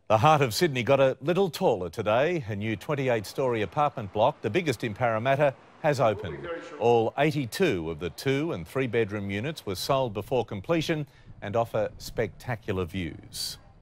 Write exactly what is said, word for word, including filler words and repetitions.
The heart of Sydney got a little taller today. A new twenty-eight storey apartment block, the biggest in Parramatta, has opened. All eighty-two of the two and three bedroom units were sold before completion and offer spectacular views.